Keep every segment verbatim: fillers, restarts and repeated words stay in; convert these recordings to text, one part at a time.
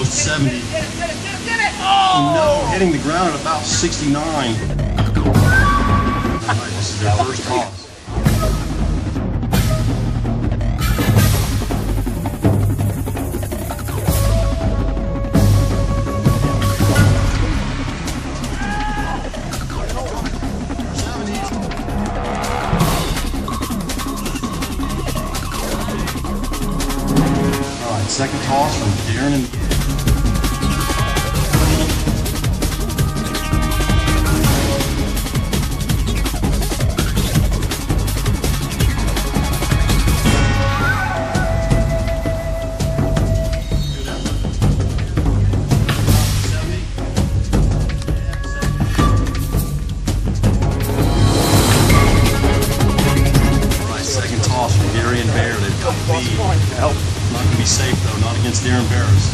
seventy. Get it, get it, get it, get it, get it! Oh! No, hitting the ground at about sixty-nine. All right, this is their first toss. Second toss from Darren and second toss from Gary and Bayer. They've got the lead. Help. Not going to be safe, though, not against Darron Barrus.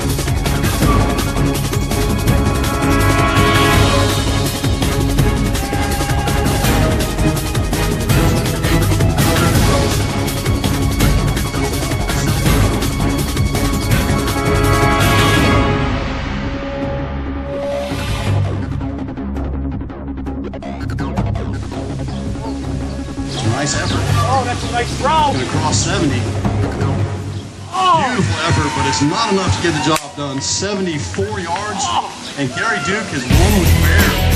It's a nice effort. Oh, that's a nice throw. Going to cross seventy. Beautiful effort, but it's not enough to get the job done. seventy-four yards, and Gary Duke has won with Bayer.